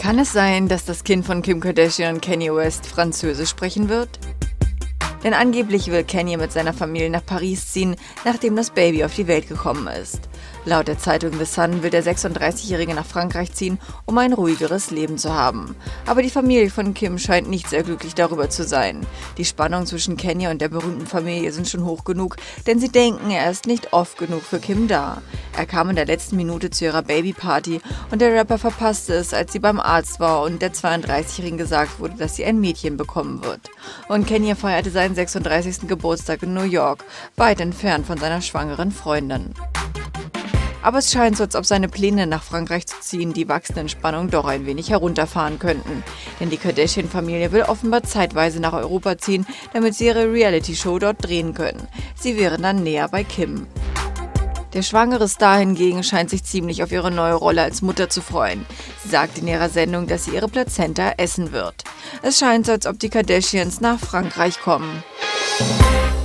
Kann es sein, dass das Kind von Kim Kardashian und Kanye West Französisch sprechen wird? Denn angeblich will Kanye mit seiner Familie nach Paris ziehen, nachdem das Baby auf die Welt gekommen ist. Laut der Zeitung The Sun will der 36-Jährige nach Frankreich ziehen, um ein ruhigeres Leben zu haben. Aber die Familie von Kim scheint nicht sehr glücklich darüber zu sein. Die Spannung zwischen Kanye und der berühmten Familie sind schon hoch genug, denn sie denken, er ist nicht oft genug für Kim da. Er kam in der letzten Minute zu ihrer Babyparty und der Rapper verpasste es, als sie beim Arzt war und der 32-Jährigen gesagt wurde, dass sie ein Mädchen bekommen wird. Und Kanye feierte seinen 36. Geburtstag in New York, weit entfernt von seiner schwangeren Freundin. Aber es scheint so, als ob seine Pläne, nach Frankreich zu ziehen, die wachsende Spannung doch ein wenig herunterfahren könnten. Denn die Kardashian-Familie will offenbar zeitweise nach Europa ziehen, damit sie ihre Reality-Show dort drehen können. Sie wären dann näher bei Kim. Der schwangere Star hingegen scheint sich ziemlich auf ihre neue Rolle als Mutter zu freuen. Sie sagt in ihrer Sendung, dass sie ihre Plazenta essen wird. Es scheint so, als ob die Kardashians nach Frankreich kommen.